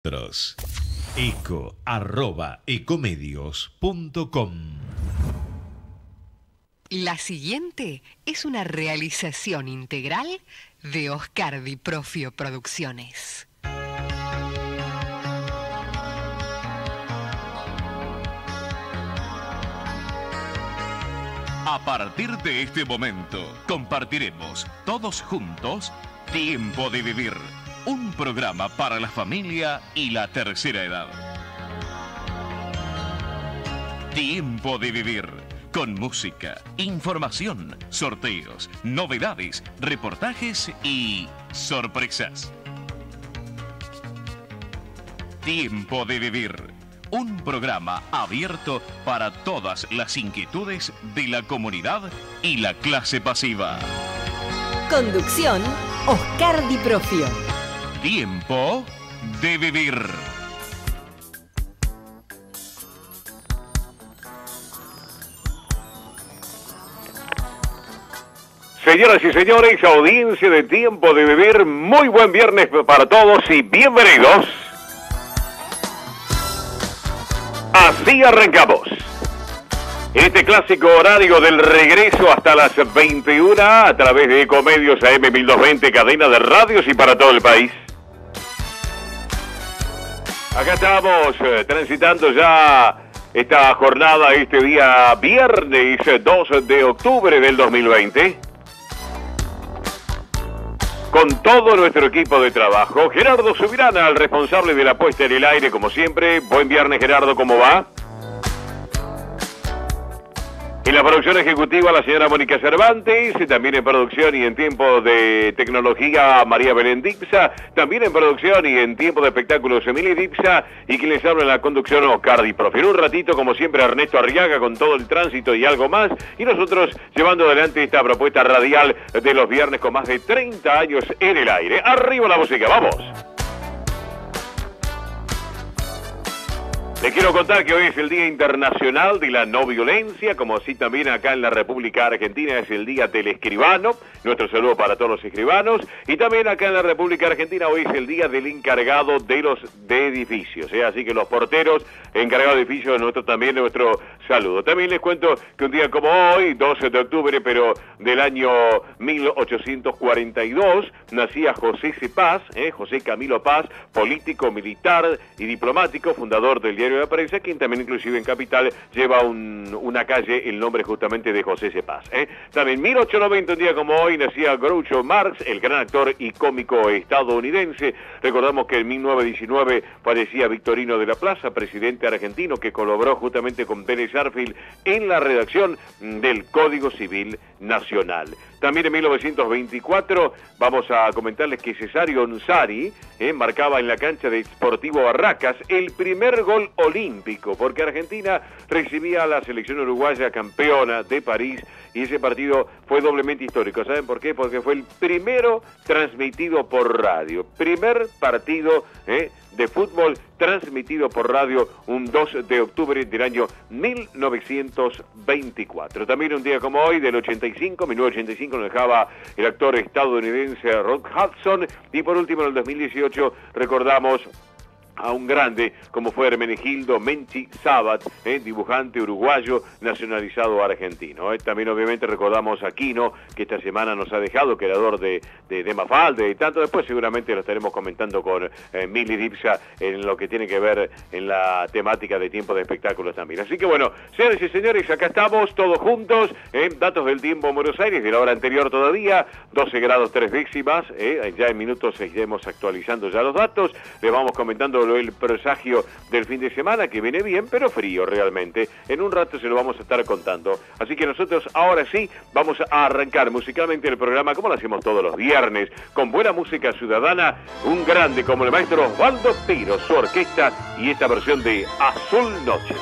eco@ecomedios.com. La siguiente es una realización integral de Oscar Di Profio Producciones. A partir de este momento, compartiremos todos juntos Tiempo de Vivir, un programa para la familia y la tercera edad. Tiempo de Vivir, con música, información, sorteos, novedades, reportajes y sorpresas. Tiempo de Vivir, un programa abierto para todas las inquietudes de la comunidad y la clase pasiva. Conducción, Oscar Di Profio. Tiempo de Vivir. Señoras y señores, audiencia de Tiempo de Vivir, muy buen viernes para todos y bienvenidos. Así arrancamos. Este clásico horario del regreso hasta las 21 a través de Ecomedios AM 1220, cadena de radios y para todo el país. Acá estamos transitando ya esta jornada, este día viernes 2 de octubre del 2020. Con todo nuestro equipo de trabajo, Gerardo Subirana, el responsable de la puesta en el aire, como siempre. Buen viernes, Gerardo, ¿cómo va? En la producción ejecutiva, la señora Mónica Cervantes, también en producción y en tiempo de tecnología, María Belén Dipsa, también en producción y en tiempo de espectáculos, Emilia Dipsa, y quien les habla en la conducción, Oscar Di Profio. En un ratito, como siempre, Ernesto Arriaga con todo el tránsito y algo más, y nosotros llevando adelante esta propuesta radial de los viernes con más de 30 años en el aire. Arriba la música, ¡vamos! Les quiero contar que hoy es el Día Internacional de la No Violencia, como así también acá en la República Argentina es el Día del Escribano. Nuestro saludo para todos los escribanos. Y también acá en la República Argentina hoy es el Día del Encargado de Edificios. Así que los porteros, encargados de edificios, también nuestro saludo. También les cuento que un día como hoy, 12 de octubre, pero del año 1842, nacía José C. Paz, José Camilo Paz, político, militar y diplomático, fundador del Diario de la Prensa, quien también inclusive en Capital lleva una calle, el nombre justamente de José C. Paz. También 1890, un día como hoy, nacía Groucho Marx, el gran actor y cómico estadounidense. Recordamos que en 1919 fallecía Victorino de la Plaza, presidente argentino, que colaboró justamente con Vélez Sarsfield en la redacción del Código Civil Nacional. También en 1924 vamos a comentarles que Cesario Onsari marcaba en la cancha de Sportivo Barracas el primer gol olímpico, porque Argentina recibía a la selección uruguaya campeona de París, y ese partido fue doblemente histórico. ¿Saben por qué? Porque fue el primero transmitido por radio. Primer partido de fútbol transmitido por radio un 2 de octubre del año 1924. También un día como hoy, del 1985, nos dejaba el actor estadounidense Rock Hudson. Y por último, en el 2018, recordamos a un grande como fue Hermenegildo Menchi Sabat, dibujante uruguayo nacionalizado argentino. También obviamente recordamos a Quino, que esta semana nos ha dejado, creador de Mafalda y tanto. Después seguramente lo estaremos comentando con Mili Dipsa en lo que tiene que ver en la temática de tiempo de espectáculos también. Así que bueno, señores y señores, acá estamos todos juntos, datos del tiempo en Buenos Aires, de la hora anterior todavía, 12 grados 3 décimas, ya en minutos seguiremos actualizando ya los datos, les vamos comentando el presagio del fin de semana, que viene bien, pero frío realmente. En un rato se lo vamos a estar contando. Así que nosotros ahora sí vamos a arrancar musicalmente el programa, como lo hacemos todos los viernes, con buena música ciudadana, un grande como el maestro Osvaldo Piro, su orquesta y esta versión de Azul Noche.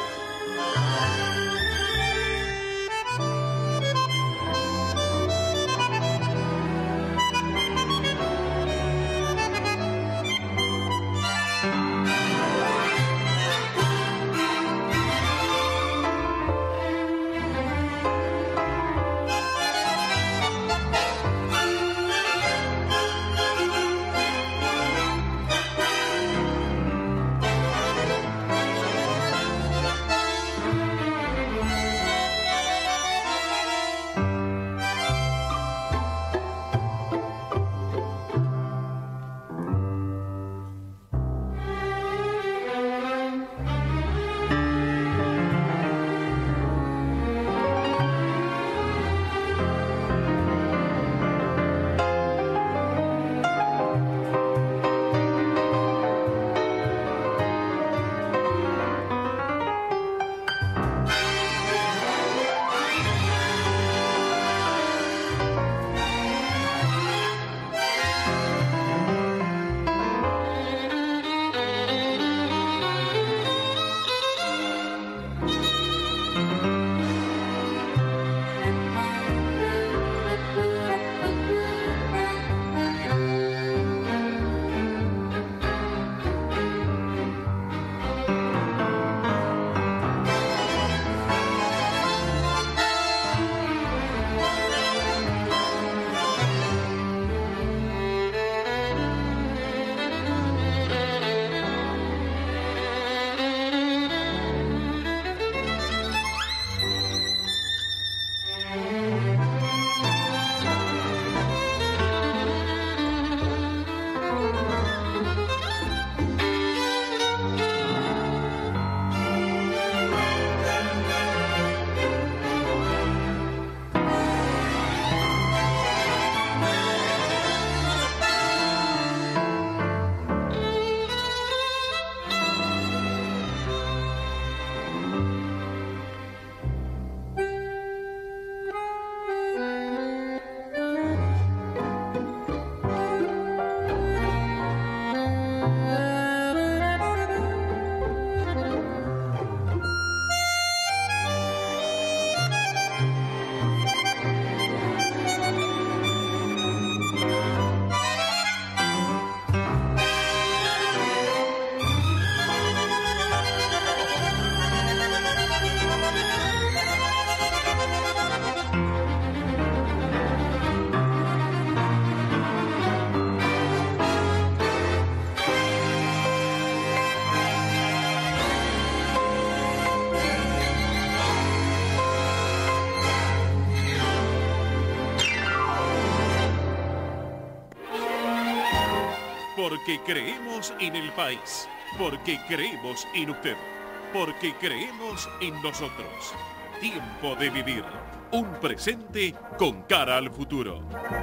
Porque creemos en el país, porque creemos en usted, porque creemos en nosotros. Tiempo de vivir, un presente con cara al futuro.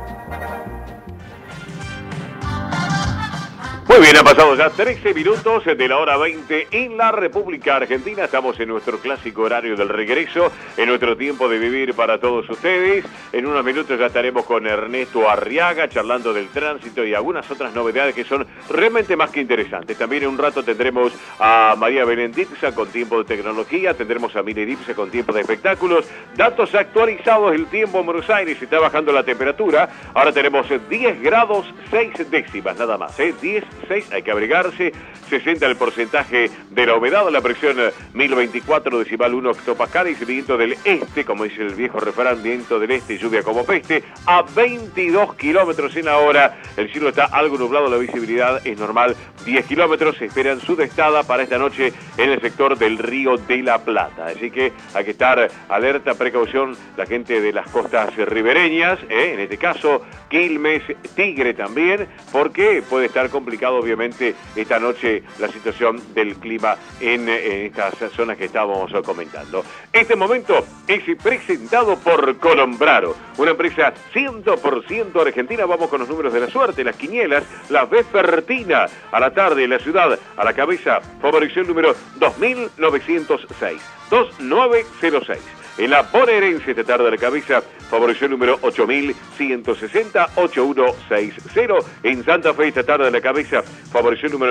Muy bien, han pasado ya 13 minutos de la hora 20 en la República Argentina. Estamos en nuestro clásico horario del regreso, en nuestro tiempo de vivir para todos ustedes. En unos minutos ya estaremos con Ernesto Arriaga charlando del tránsito y algunas otras novedades que son realmente más que interesantes. También en un rato tendremos a María Belén Dipsa con tiempo de tecnología, tendremos a Mire Dipsa con tiempo de espectáculos. Datos actualizados, el tiempo en Buenos Aires, está bajando la temperatura. Ahora tenemos 10 grados 6 décimas, nada más, 10, 6, hay que abrigarse. 60 el porcentaje de la humedad, la presión 1024 decimal 1 hectopascales, viento del este, como dice el viejo refrán, viento del este, lluvia como peste, a 22 kilómetros en la hora. El cielo está algo nublado, la visibilidad es normal, 10 kilómetros. Se esperan sudestada para esta noche en el sector del Río de la Plata. Así que hay que estar alerta, precaución, la gente de las costas ribereñas, en este caso Quilmes, Tigre también, porque puede estar complicado obviamente esta noche la situación del clima en estas zonas que estábamos comentando. Este momento es presentado por Colombraro, una empresa 100% argentina. Vamos con los números de la suerte, las quinielas, la vespertina. A la tarde, la ciudad a la cabeza favoreció el número 2906, 2906. En la bonaerense esta tarde a la cabeza favoreció el número 8160, 8160. En Santa Fe esta tarde a la cabeza favoreció el número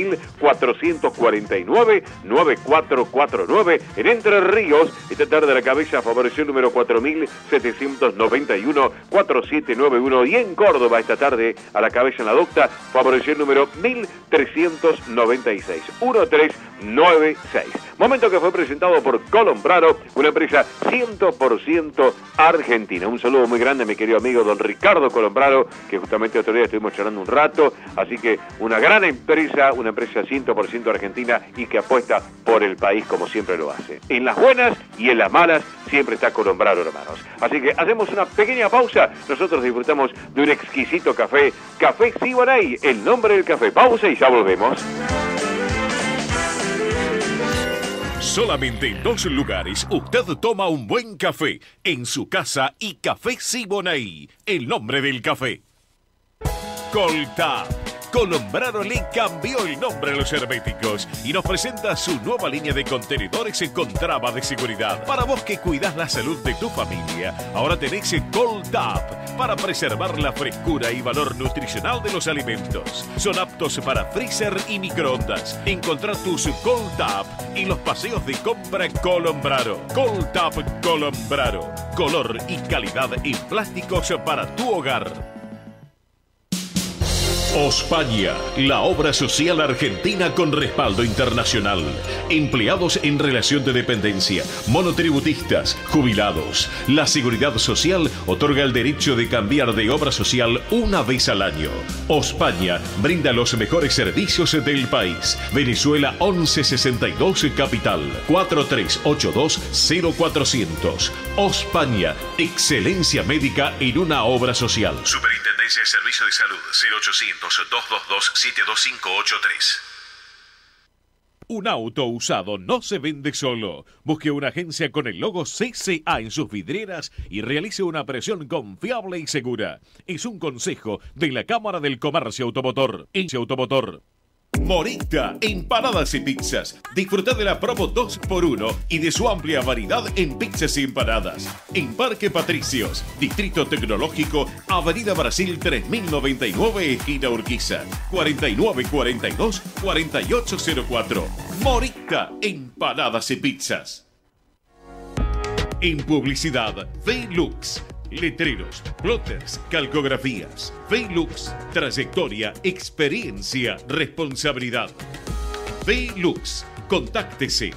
9449, 9449. En Entre Ríos esta tarde a la cabeza favoreció el número 4791, 4791. Y en Córdoba esta tarde a la cabeza en la docta favoreció el número 1396, 1396. Momento que fue presentado por Colombraro, una empresa 100% argentina. Un saludo muy grande a mi querido amigo don Ricardo Colombraro, que justamente otro día estuvimos charlando un rato. Así que una gran empresa, una empresa 100% argentina y que apuesta por el país como siempre lo hace. En las buenas y en las malas siempre está Colombraro, hermanos. Así que hacemos una pequeña pausa. Nosotros disfrutamos de un exquisito café, Café Siboney, el nombre del café. Pausa y ya volvemos. Solamente en 2 lugares usted toma un buen café, en su casa y Café Siboney, el nombre del café. Coltap. Colombraro le cambió el nombre a los herméticos y nos presenta su nueva línea de contenedores con traba de seguridad. Para vos que cuidás la salud de tu familia, ahora tenés Coltap para preservar la frescura y valor nutricional de los alimentos. Son aptos para freezer y microondas. Encontrá tus Coltap en los paseos de compra Colombraro. Coltap Colombraro. Color y calidad en plásticos para tu hogar. Ospaña, la obra social argentina con respaldo internacional. Empleados en relación de dependencia, monotributistas, jubilados. La Seguridad Social otorga el derecho de cambiar de obra social una vez al año. Ospaña brinda los mejores servicios del país. Venezuela 1162 Capital, 4382-0400. Ospaña, excelencia médica en una obra social. Superintendencia de Servicios de Salud, 0800-222-72583. Un auto usado no se vende solo. Busque una agencia con el logo CCA en sus vidrieras y realice una presión confiable y segura. Es un consejo de la Cámara del Comercio Automotor. Morita, empanadas y pizzas. Disfruta de la promo 2x1 y de su amplia variedad en pizzas y empanadas. En Parque Patricios, Distrito Tecnológico, Avenida Brasil 3099, esquina Urquiza, 4942-4804. Morita, empanadas y pizzas. En publicidad, Velux. Letreros, plotters, calcografías. Velux, trayectoria, experiencia, responsabilidad. Velux, contáctese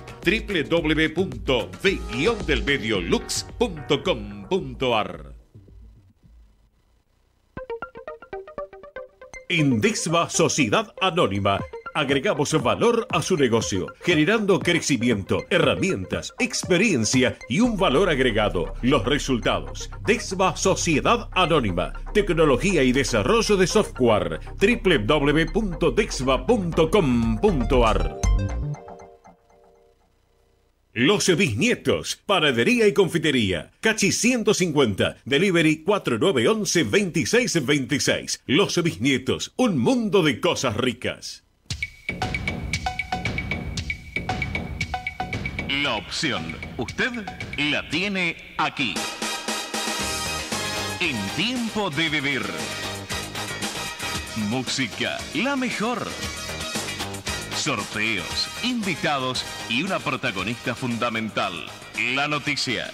www.v-delmediolux.com.ar. Indexva Sociedad Anónima Agregamos valor a su negocio, generando crecimiento, herramientas, experiencia y un valor agregado. Los resultados. Dexva Sociedad Anónima. Tecnología y desarrollo de software. www.dexva.com.ar. Los Bisnietos, panadería y confitería. Cachi 150, delivery 4911-2626. Los Bisnietos, un mundo de cosas ricas. La opción, usted la tiene aquí. En Tiempo de Vivir. Música, la mejor. Sorteos, invitados y una protagonista fundamental, la noticia.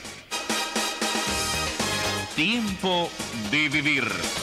Tiempo de Vivir.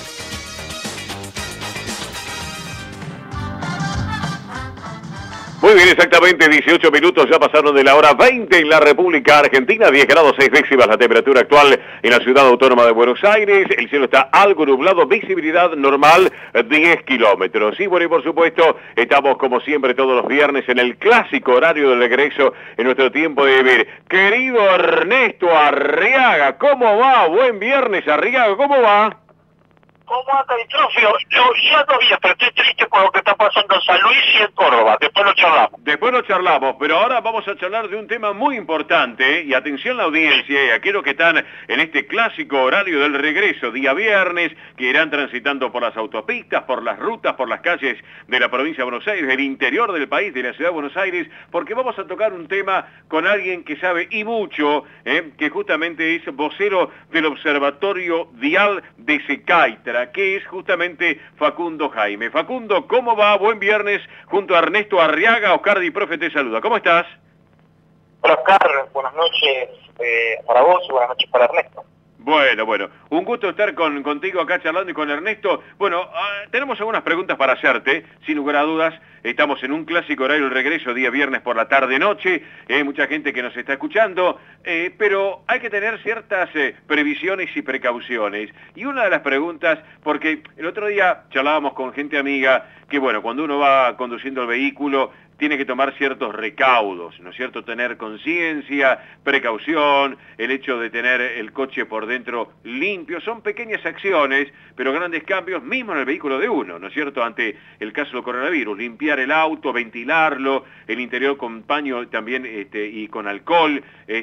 Muy bien, exactamente 18 minutos ya pasaron de la hora 20 en la República Argentina, 10 grados 6 décimas la temperatura actual en la ciudad autónoma de Buenos Aires, el cielo está algo nublado, visibilidad normal 10 kilómetros. Y bueno, y por supuesto, estamos como siempre todos los viernes en el clásico horario del regreso en nuestro Tiempo de Vivir. Querido Ernesto Arriaga, ¿cómo va? Buen viernes, Arriaga, ¿cómo va? ¿Cómo anda el trofeo? Yo ando bien, pero estoy triste por lo que está pasando en San Luis y en Córdoba. Después lo charlamos. Después lo charlamos, pero ahora vamos a charlar de un tema muy importante. Y atención la audiencia y a aquellos que están en este clásico horario del regreso, día viernes, que irán transitando por las autopistas, por las rutas, por las calles de la provincia de Buenos Aires, del interior del país, de la ciudad de Buenos Aires, porque vamos a tocar un tema con alguien que sabe y mucho, que justamente es vocero del Observatorio Dial de Secaitra, que es justamente Facundo Jaime. Facundo, ¿cómo va? Buen viernes, junto a Ernesto Arriaga. Oscar Di Profe te saluda. ¿Cómo estás? Hola Oscar, buenas noches para vos y buenas noches para Ernesto. Bueno, un gusto estar contigo acá charlando y con Ernesto. Bueno, tenemos algunas preguntas para hacerte, sin lugar a dudas. Estamos en un clásico horario del regreso, día viernes por la tarde-noche. Mucha gente que nos está escuchando, pero hay que tener ciertas previsiones y precauciones. Y una de las preguntas, porque el otro día charlábamos con gente amiga, que bueno, cuando uno va conduciendo el vehículo, tiene que tomar ciertos recaudos, ¿no es cierto? Tener conciencia, precaución, el hecho de tener el coche por dentro limpio, son pequeñas acciones, pero grandes cambios mismo en el vehículo de uno, ¿no es cierto? Ante el caso del coronavirus, limpiar el auto, ventilarlo, el interior con paño también y con alcohol,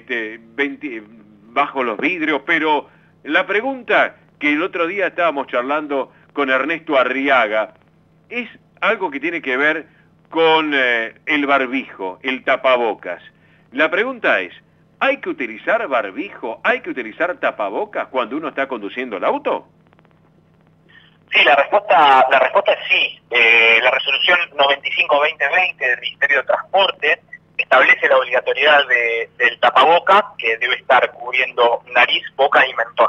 bajo los vidrios, pero la pregunta que el otro día estábamos charlando con Ernesto Arriaga es algo que tiene que ver con el barbijo, el tapabocas. La pregunta es, ¿hay que utilizar barbijo, hay que utilizar tapabocas cuando uno está conduciendo el auto? Sí, la respuesta es sí. La resolución 95-2020 del Ministerio de Transporte establece la obligatoriedad del tapaboca, que debe estar cubriendo nariz, boca y mentón.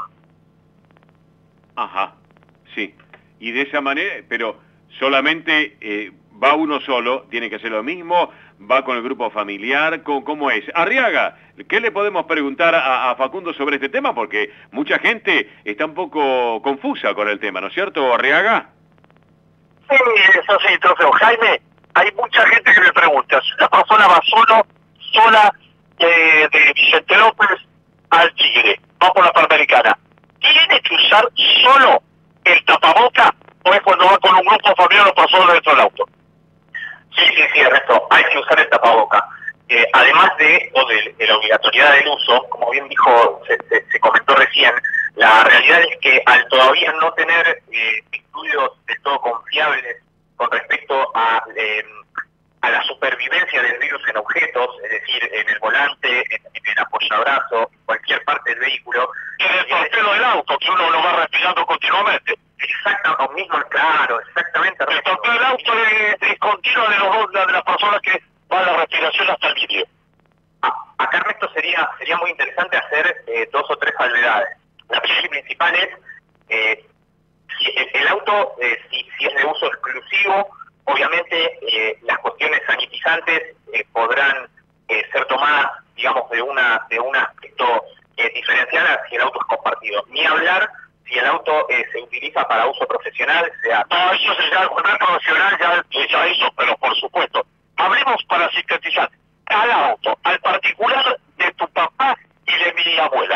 Ajá, sí. Y de esa manera, pero solamente va uno solo, tiene que hacer lo mismo, va con el grupo familiar, ¿cómo es? Arriaga, ¿qué le podemos preguntar a Facundo sobre este tema? Porque mucha gente está un poco confusa con el tema, ¿no es cierto, Arriaga? Sí, eso sí, trofeo. Jaime, hay mucha gente que me pregunta, si una persona va sola de Vicente López al Tigre, va por la Panamericana, ¿tiene que usar solo el tapaboca o es cuando va con un grupo familiar o personas dentro del auto? Sí, Ernesto, hay que usar el tapaboca. Además de la obligatoriedad del uso, como bien dijo, se comentó recién, la realidad es que al todavía no tener estudios del todo confiables con respecto a la supervivencia del virus en objetos, es decir, en el volante, en el apoyabrazo, en cualquier parte del vehículo. Y en el torpedo del auto, que uno lo va respirando continuamente. Exacto, mismo, claro, exactamente. El torpedo del auto es continuo de las personas que van a la respiración hasta el vidrio. Acá, Ernesto, sería muy interesante hacer 2 o 3 salvedades. La primera y principal es, si el auto, si es de uso exclusivo, obviamente las cuestiones sanitizantes podrán ser tomadas, digamos, de un aspecto diferencial si el auto es compartido. Ni hablar si el auto se utiliza para uso profesional, sea... No, eso es ya el profesional, ya eso, pero por supuesto. Hablemos para sintetizar. Al auto, al particular de tu papá y de mi abuela.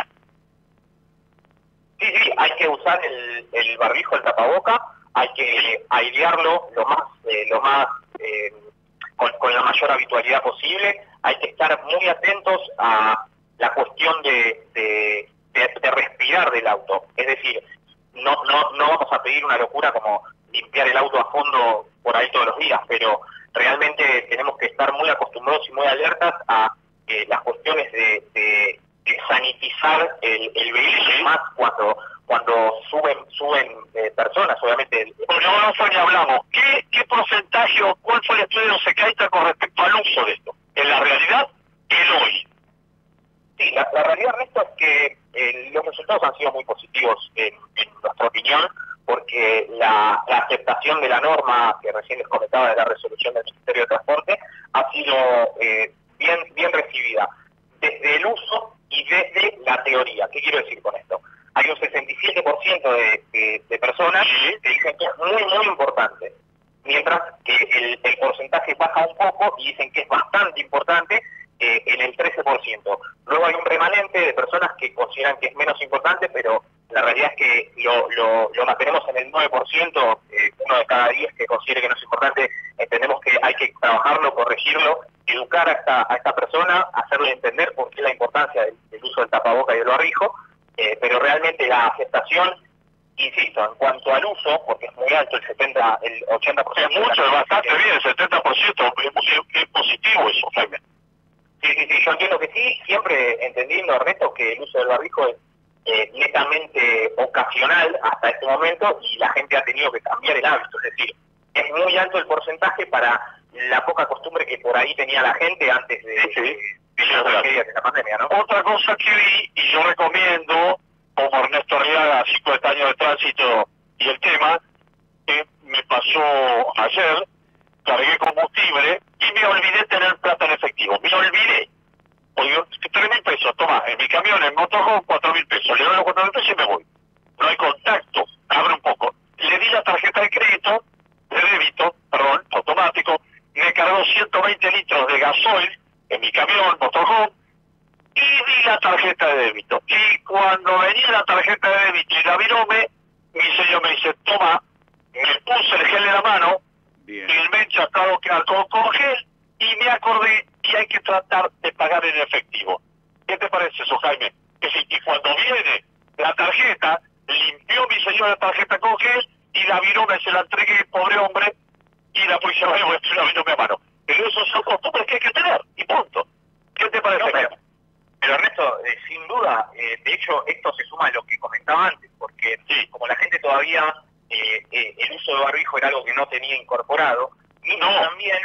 Sí, hay que usar el barbijo, el tapaboca, hay que airearlo con la mayor habitualidad posible, hay que estar muy atentos a la cuestión de respirar del auto. Es decir, no vamos a pedir una locura como limpiar el auto a fondo por ahí todos los días, pero realmente tenemos que estar muy acostumbrados y muy alertas a las cuestiones de sanitizar el vehículo, más cuando suben personas, obviamente. Porque ahora ni hablamos, ¿qué porcentaje o cuál fue el estudio de Secaita con respecto al uso de esto? En la realidad, el hoy. Sí, la realidad, Ernesto, es que los resultados han sido muy positivos en nuestra opinión, porque la aceptación de la norma que recién les comentaba de la resolución del Ministerio de Transporte ha sido bien recibida desde el uso y desde la teoría. ¿Qué quiero decir con esto? Hay un 67% de personas que dicen que es muy importante, mientras que el porcentaje baja un poco y dicen que es bastante importante en el 13%. Luego hay un remanente de personas que consideran que es menos importante, pero la realidad es que lo mantenemos en el 9%, uno de cada 10 que considere que no es importante. Entendemos que hay que trabajarlo, corregirlo, educar a esta persona, hacerle entender por qué la importancia del uso del tapaboca y del barbijo, pero realmente la aceptación, insisto, en cuanto al uso, porque es muy alto, el 80%. Es mucho, es bastante bien, el 70% es positivo eso, Jaime. Sí, yo entiendo que sí, siempre entendiendo, Ernesto, que el uso del barbijo es netamente ocasional hasta este momento y la gente ha tenido que cambiar el hábito, es decir, es muy alto el porcentaje para la poca costumbre que por ahí tenía la gente antes de la pandemia, ¿no? Otra cosa que vi, y yo recomiendo, como Ernesto Arriaga, 50 años de tránsito y el tema, me pasó ayer, cargué combustible y me olvidé tener plata en efectivo. Me olvidé. Oye, 3.000 pesos, toma, en mi camión, en motorhome, 4.000 pesos. Le doy los 4.000 pesos y me voy. No hay contacto, abre un poco. Le di la tarjeta de crédito, de débito, perdón, automático, me cargó 120 litros de gasoil en mi camión, motorhome, y di la tarjeta de débito. Y cuando venía la tarjeta de débito y la virome, mi señor me dice, toma, me puse el gel en la mano, filmé chacado que alcohol con gel, y me acordé y hay que tratar de pagar en efectivo. ¿Qué te parece eso, Jaime? Es decir, que cuando viene la tarjeta, limpió mi señor la tarjeta con gel y la virome se la entregué, pobre hombre, y la policía la virome a mano. Pero esos son costumbres que hay que tener, y punto. ¿Qué te parece? No, pero Ernesto, sin duda, de hecho, esto se suma a lo que comentaba antes, porque como la gente todavía, el uso de barbijo era algo que no tenía incorporado, también,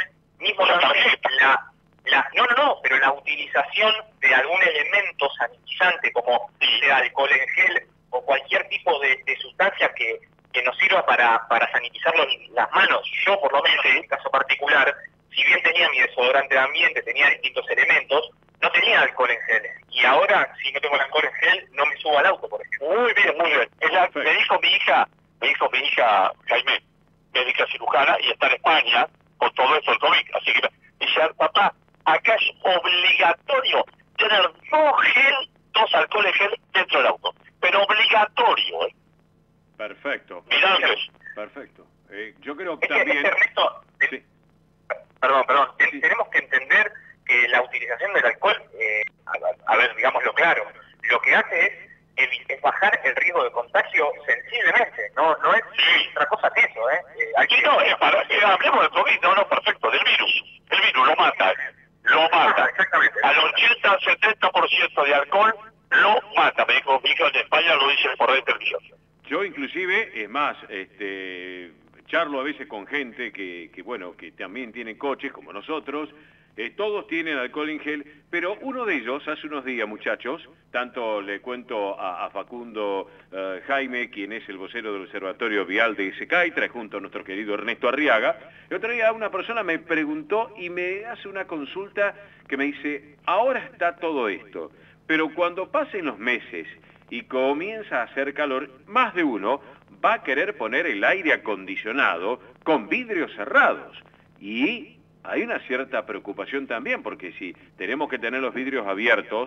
pero la utilización de algún elemento sanitizante, como sea alcohol en gel o cualquier tipo de sustancia que nos sirva para sanitizar las manos. Yo, por lo menos, en mi caso particular, si bien tenía mi desodorante de ambiente, tenía distintos elementos, no tenía alcohol en gel. Y ahora, si no tengo el alcohol en gel, no me subo al auto, por ejemplo. Muy bien. Me dijo mi hija, Jaime, médica cirujana, y está en España con todo esto del COVID. Así que dice, papá, acá es obligatorio tener 2 alcohol en gel dentro del auto. Pero obligatorio, ¿eh? Perfecto. Mirá, perfecto. Yo creo que también... Sí. Perdón. Sí. Tenemos que entender que la utilización del alcohol, a ver, digámoslo claro, lo que hace es bajar el riesgo de contagio sensiblemente, no es otra cosa que eso, Aquí hablemos del COVID, no, perfecto, del virus. El virus lo mata. Exactamente. Al 80-70% de alcohol lo mata. Me dijo mi hijo de España, lo dice por de televisión. Yo inclusive, es más, charlo a veces con gente que también tiene coches como nosotros, todos tienen alcohol en gel, pero uno de ellos hace unos días, muchachos, tanto le cuento a Facundo Jaime, quien es el vocero del Observatorio Vial de Secaitra, junto a nuestro querido Ernesto Arriaga, el otro día una persona me preguntó y me hace una consulta que me dice, ahora está todo esto, pero cuando pasen los meses y comienza a hacer calor, más de uno va a querer poner el aire acondicionado con vidrios cerrados. Y hay una cierta preocupación también, porque si tenemos que tener los vidrios abiertos,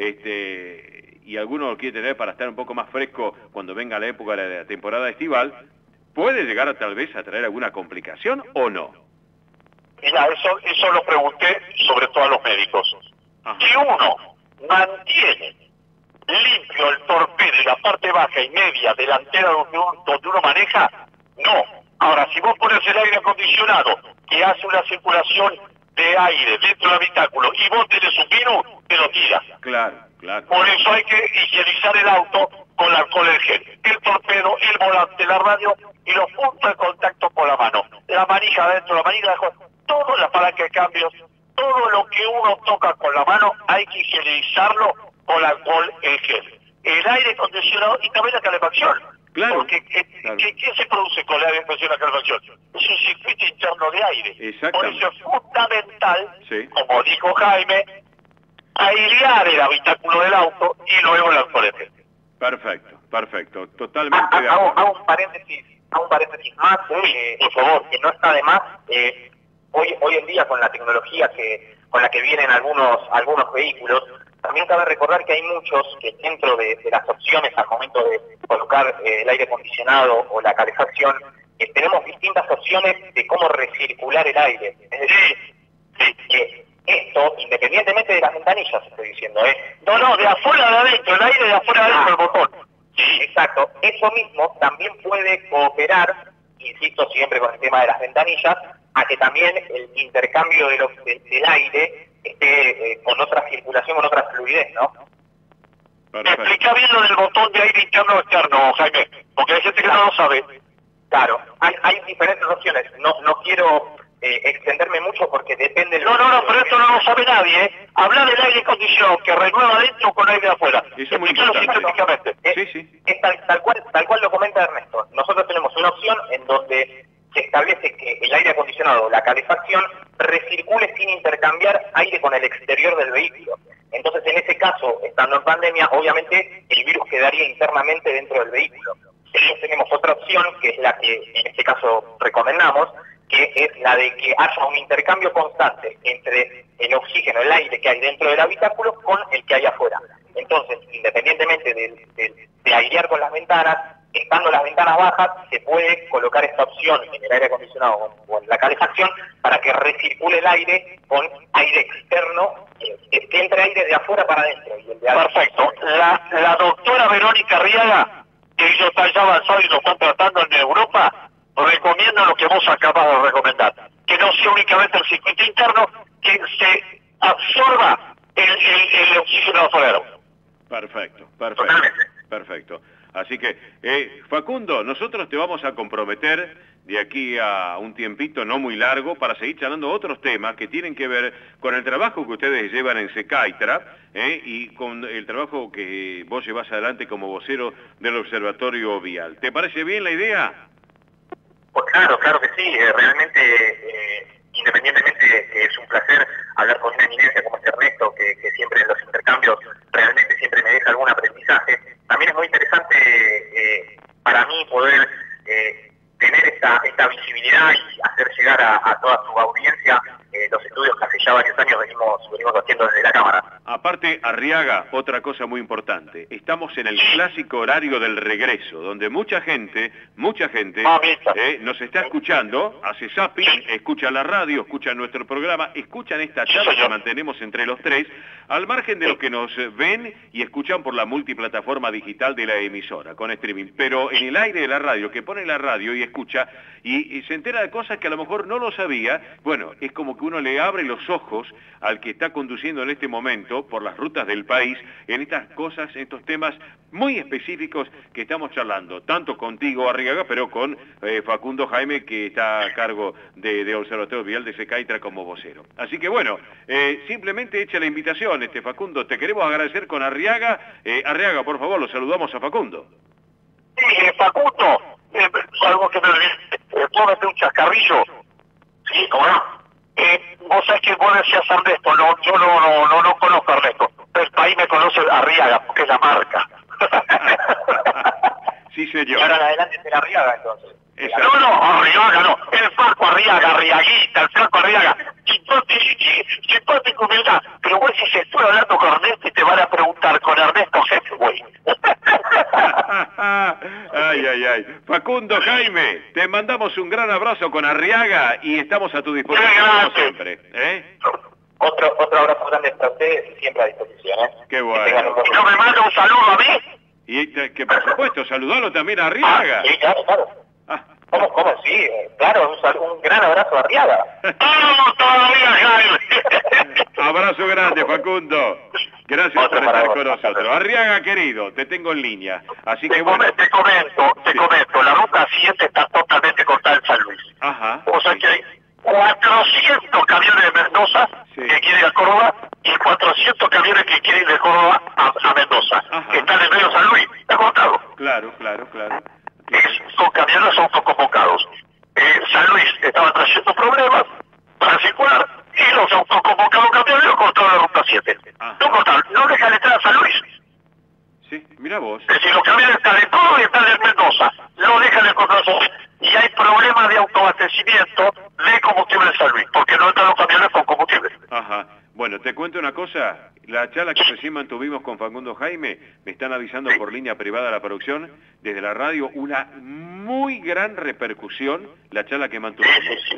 y alguno lo quiere tener para estar un poco más fresco cuando venga la época de la temporada estival, ¿puede llegar a tal vez a traer alguna complicación o no? Mira, eso lo pregunté sobre todo a los médicos. Ajá. Si uno mantiene limpio el torpedo y la parte baja y media delantera donde uno maneja, no. Ahora, si vos pones el aire acondicionado que hace una circulación de aire dentro del habitáculo y vos tenés un virus, te lo tiras. Claro, claro. Por eso hay que higienizar el auto con alcohol en gel. El torpedo, el volante, la radio y los puntos de contacto con la mano. La manija adentro, la manija de afuera, todo, la palanca de cambios, todo lo que uno toca con la mano hay que higienizarlo con alcohol en gel. El aire acondicionado y también la calefacción. Claro. Porque ¿qué se produce con el aire acondicionado y la calefacción? Es un circuito interno de aire. Por Exactamente. eso es fundamental, Sí. como dijo Jaime, airear el habitáculo del auto y luego el alcohol en gel. Perfecto, perfecto. Totalmente de Hago acuerdo. un paréntesis más, por favor, que no está de más. Hoy en día con la tecnología con la que vienen algunos vehículos, también cabe recordar que hay muchos que dentro de las opciones al momento de colocar el aire acondicionado o la calefacción, tenemos distintas opciones de cómo recircular el aire. Es decir, que esto, independientemente de las ventanillas, estoy diciendo, No, de afuera a adentro, el aire de afuera a adentro del botón. Sí, exacto. Eso mismo también puede cooperar, insisto siempre con el tema de las ventanillas, a que también el intercambio del aire esté con otra circulación, con otra fluidez, ¿no? Me Perfecto. explica bien lo del botón de aire interno o externo, Jaime, porque hay gente que no lo sabe. Claro, hay diferentes opciones. No quiero extenderme mucho porque depende del... No, pero esto no lo sabe nadie, ¿eh? Hablar del aire acondicionado que renueva adentro con aire de afuera. Eso es muy Explícalo importante. sintéticamente. Sí. Es tal cual lo comenta Ernesto. Nosotros tenemos una opción en donde se establece que el aire acondicionado o la calefacción recircule sin intercambiar aire con el exterior del vehículo. Entonces, en ese caso, estando en pandemia, obviamente el virus quedaría internamente dentro del vehículo. Después tenemos otra opción, que es la que en este caso recomendamos, que es la de que haya un intercambio constante entre el oxígeno, el aire que hay dentro del habitáculo con el que hay afuera. Entonces, independientemente de airear con las ventanas, estando las ventanas bajas, se puede colocar esta opción en el aire acondicionado o en la calefacción para que recircule el aire con aire externo, que entre aire de afuera para adentro. Y el de adentro. Perfecto. La doctora Verónica Arriaga, que ellos están ya avanzados y lo están tratando en Europa, recomienda lo que vos acabas de recomendar. Que no sea únicamente el circuito interno, que se absorba el oxígeno afuera. Perfecto. Totalmente. Perfecto. Así que, Facundo, nosotros te vamos a comprometer de aquí a un tiempito no muy largo para seguir charlando otros temas que tienen que ver con el trabajo que ustedes llevan en Secaitra y con el trabajo que vos llevas adelante como vocero del Observatorio Vial. ¿Te parece bien la idea? Pues claro que sí. Realmente, independientemente de que es un placer hablar con una eminencia como Ernesto, que siempre en los intercambios realmente siempre me deja algún aprendizaje, también es muy interesante para mí poder tener esta visibilidad y hacer llegar a toda su audiencia los estudios que hace ya varios años venimos haciendo desde la Cámara. Aparte, Arriaga, otra cosa muy importante, estamos en el clásico horario del regreso, donde mucha gente nos está escuchando, hace zapping, escucha la radio, escucha nuestro programa, escuchan esta charla que mantenemos entre los tres, al margen de los que nos ven y escuchan por la multiplataforma digital de la emisora, con streaming, pero en el aire de la radio, que pone la radio y escucha, y se entera de cosas que a lo mejor no lo sabía, bueno, es como que uno le abre los ojos al que está conduciendo en este momento por las rutas del país en estas cosas, en estos temas muy específicos que estamos charlando, tanto contigo, Arriaga, pero con Facundo Jaime, que está a cargo de Observatorio Vial de Secaitra como vocero. Así que bueno, simplemente echa la invitación, Facundo, te queremos agradecer con Arriaga. Arriaga, por favor, lo saludamos a Facundo. Sí, Facundo, algo que me olvidé, ¿puedo meter un chascarrillo? Sí, ¿cómo no? Vos sabés que vos decías Ernesto, yo no conozco a Ernesto, el país me conoce Arriaga, porque es la marca. señor. Y ahora en adelante será Arriaga, entonces. Exacto. No, Arriaga no. El Flaco Arriaga, Arriaguita, el Flaco Arriaga. Simpático, humildad. Pero güey, si se estoy hablando con Ernesto y te van a preguntar con Ernesto Hemingway. Ay. Facundo, Jaime, te mandamos un gran abrazo con Arriaga y estamos a tu disposición como siempre. Otro abrazo grande para ustedes, siempre a disposición. Qué bueno. ¿Y no me manda un saludo a mí? Y que por supuesto, saludalo también a Arriaga. Sí, claro. ¿Cómo? Sí, claro, un gran abrazo a Arriaga. ¡Vamos todavía, Jaime! Abrazo grande, Facundo. Gracias por estar con nosotros. Arriaga, querido, te tengo en línea. Así que bueno. Te comento. La ruta 7 está totalmente cortada en San Luis. Ajá. O sea que hay 400 camiones de Mendoza que quieren ir a Córdoba y 400 camiones que quieren ir de Córdoba a Mendoza. Que están en medio de San Luis. Está cortado. Claro. Son camiones autoconvocados. San Luis estaba trayendo problemas para circular y los autoconvocados camiones lo cortaron la ruta 7. No dejan entrar a San Luis. Sí, mira vos. Es decir, los camiones están en Córdoba y están en Mendoza. No dejan de cortar San Luis. Y hay problemas de autoabastecimiento de combustible en San Luis, porque no entran los camiones con combustible. Ajá. Bueno, te cuento una cosa. La charla que recién mantuvimos con Facundo Jaime, me están avisando por línea privada de la producción, desde la radio, una muy gran repercusión, la charla que mantuvimos.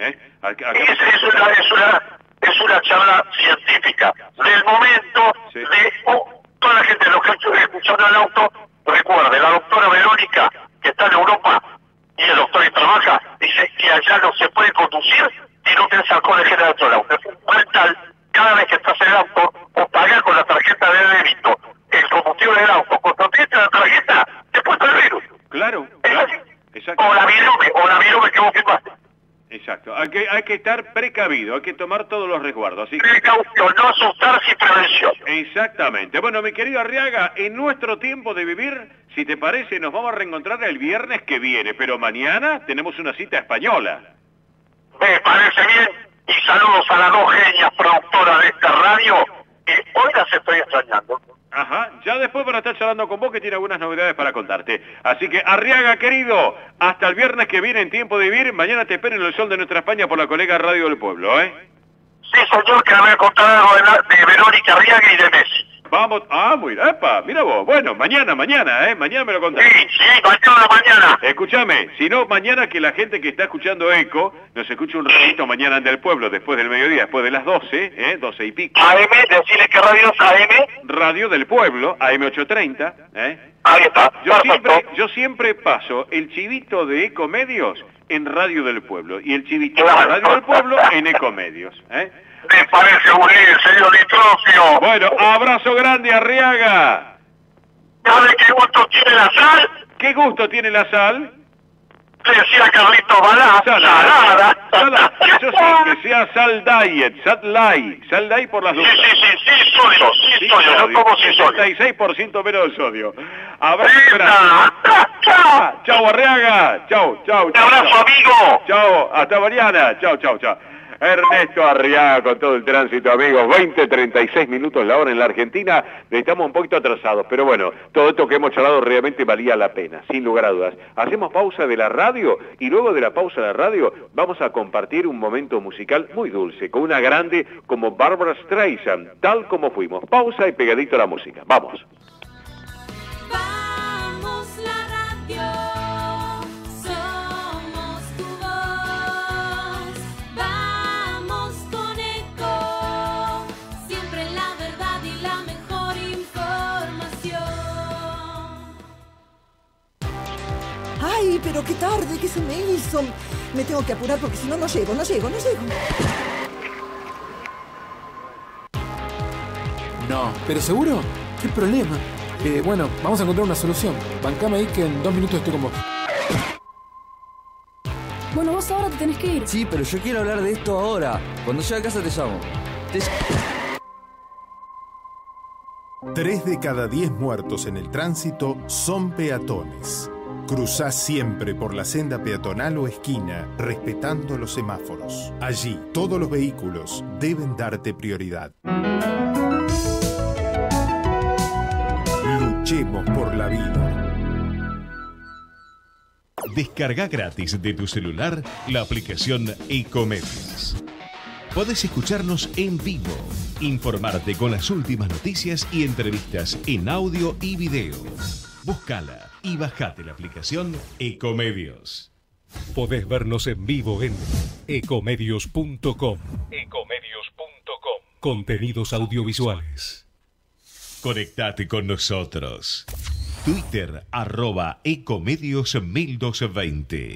Es una charla científica. Del momento de toda la gente, los que están escuchando el auto, recuerde, la doctora Verónica, que está en Europa, y el doctor que trabaja, dice que allá no se puede conducir y no tenés alcohol en general dentro del auto. Es fundamental, cada vez que estás en el auto, o pagar con la tarjeta de débito el combustible del auto, cuando tienes la tarjeta, te puede el virus. Claro. Exacto. O la virome que vos firmaste. Exacto. Hay que estar precavido, hay que tomar todos los resguardos. Así que... Precaución, no asustarse y prevención. Exactamente. Bueno, mi querido Arriaga, en nuestro tiempo de vivir, si te parece, nos vamos a reencontrar el viernes que viene, pero mañana tenemos una cita española. Me parece bien, y saludos a las dos genias productoras de esta radio, que hoy las estoy extrañando. Ajá, ya después van a estar charlando con vos, que tiene algunas novedades para contarte. Así que, Arriaga, querido, hasta el viernes que viene en Tiempo de Vivir. Mañana te espero en el Sol de Nuestra España por la colega Radio del Pueblo, Sí, señor, que le voy a contar algo de Verónica Arriaga y de Messi. Vamos, mira vos. Bueno, mañana, mañana me lo contás. Sí, mañana. Escúchame, si no, mañana que la gente que está escuchando ECO nos escuche un ratito mañana en Del Pueblo, después del mediodía, después de las 12, 12 y pico. AM, decirle que radio es AM. Radio del Pueblo, AM 830, Ahí está. Yo siempre paso el chivito de Ecomedios en Radio del Pueblo y el chivito de Radio del Pueblo en Ecomedios, Me parece muy bien, señor Nitrofio. Bueno, abrazo grande, Arriaga. ¿Sabe qué gusto tiene la sal? ¿Qué gusto tiene la sal? Le decía Carlito Balá, salada. Eso sí, que sea sal diet, sal light por las dudas. Sí, sodio, no como sin sodio. 66% menos de sodio. Abrazo grande. Chau, Arriaga. Chau. Un abrazo, amigo. Chau, hasta mañana. Chau. Ernesto Arriaga con todo el tránsito, amigos. 20:36 minutos la hora en la Argentina. Estamos un poquito atrasados, pero bueno, todo esto que hemos charlado realmente valía la pena, sin lugar a dudas. Hacemos pausa de la radio y luego de la pausa de la radio vamos a compartir un momento musical muy dulce con una grande como Barbra Streisand, Tal como fuimos. Pausa y pegadito a la música. Vamos. Vamos la radio. ¡Ay, pero qué tarde! ¿Qué se me hizo? Me tengo que apurar porque si no, no llego. No. ¿Pero seguro? ¿Qué problema? Bueno, vamos a encontrar una solución. Bancame ahí que en 2 minutos estoy con vos. Bueno, vos ahora te tenés que ir. Sí, pero yo quiero hablar de esto ahora. Cuando llegue a casa te llamo. 3 de cada 10 muertos en el tránsito son peatones. Cruzá siempre por la senda peatonal o esquina, respetando los semáforos. Allí, todos los vehículos deben darte prioridad. Luchemos por la vida. Descarga gratis de tu celular la aplicación Ecomedios. Podés escucharnos en vivo, informarte con las últimas noticias y entrevistas en audio y video. Búscala y bajate la aplicación Ecomedios. Podés vernos en vivo en ecomedios.com. Contenidos audiovisuales. Conectate con nosotros. Twitter @ecomedios1220.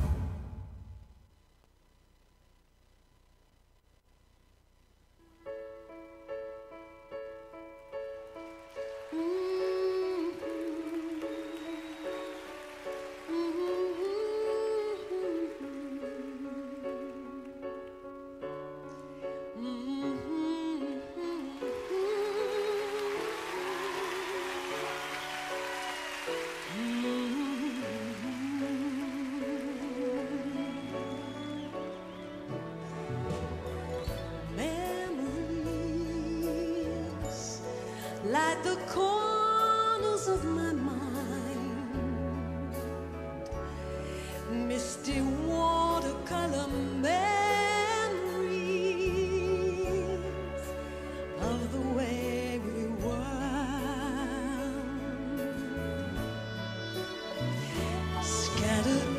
Like the corners of my mind, misty watercolor memories of the way we were, scattered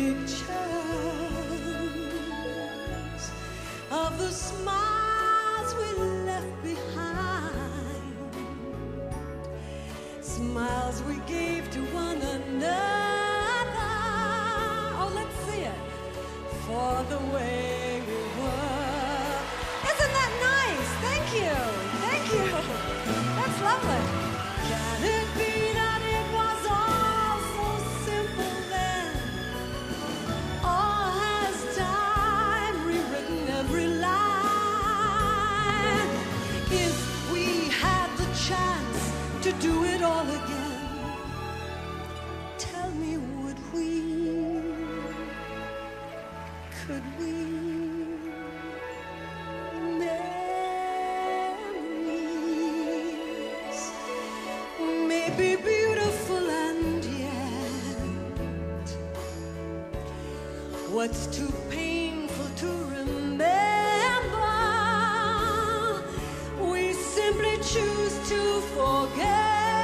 pictures of the smiles we left behind, smiles we gave to one another. Oh, let's see it. For the way we were. Isn't that nice? Thank you. Thank you. That's lovely. Can it be that it was all so simple then? Or has time rewritten every line? If we had the chance to do it all again, tell me, would we? Could we? Memories may be beautiful, and yet what's too painful to remember, we simply choose to forget.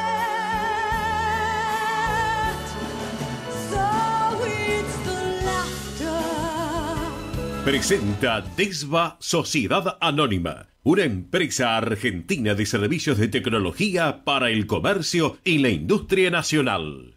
So it's the laughter. Presenta Desva Sociedad Anónima, una empresa argentina de servicios de tecnología para el comercio y la industria nacional.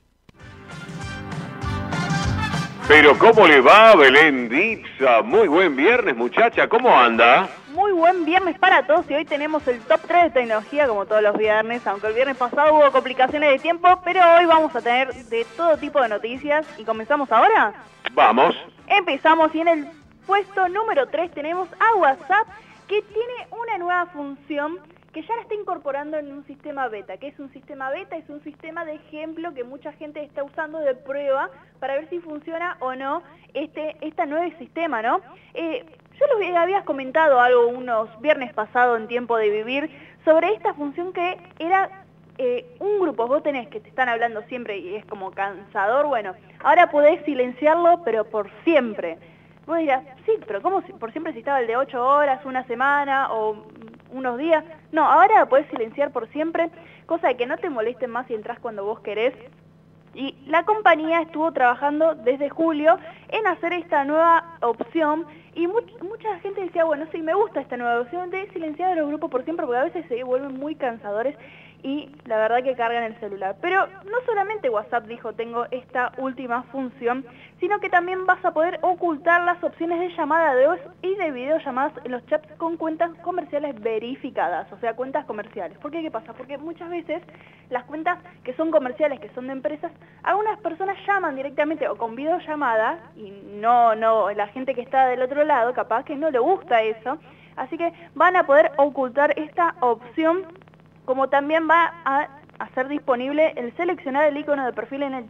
Pero ¿cómo le va, Belén Dipsa? Muy buen viernes, muchacha, ¿cómo anda? Muy buen viernes para todos y hoy tenemos el top 3 de tecnología como todos los viernes, aunque el viernes pasado hubo complicaciones de tiempo, pero hoy vamos a tener de todo tipo de noticias y comenzamos ahora. Vamos. Empezamos y en el puesto número 3 tenemos a WhatsApp, que tiene una nueva función que ya la está incorporando en un sistema beta. ¿Qué es un sistema beta? Es un sistema de ejemplo que mucha gente está usando de prueba para ver si funciona o no este nuevo sistema, ¿no? Yo les había comentado algo unos viernes pasados en Tiempo de Vivir sobre esta función que era un grupo. Vos tenés que te están hablando siempre y es como cansador. Bueno, ahora podés silenciarlo, pero por siempre. Vos dirás, sí, pero ¿cómo por siempre si estaba el de 8 horas, una semana o unos días? No, ahora podés silenciar por siempre, cosa de que no te molesten más si entras cuando vos querés. Y la compañía estuvo trabajando desde julio en hacer esta nueva opción y mucha gente decía, bueno, sí, me gusta esta nueva opción de silenciar a los grupos por siempre porque a veces se vuelven muy cansadores y la verdad que cargan el celular. Pero no solamente WhatsApp dijo tengo esta última función, sino que también vas a poder ocultar las opciones de llamada de voz y de videollamadas en los chats con cuentas comerciales verificadas, o sea, cuentas comerciales. ¿Por qué? ¿Qué pasa? Porque muchas veces las cuentas que son comerciales, que son de empresas, algunas personas llaman directamente o con videollamada y no, la gente que está del otro lado capaz que no le gusta eso, así que van a poder ocultar esta opción, como también va a hacer disponible el seleccionar el icono de perfil en el chat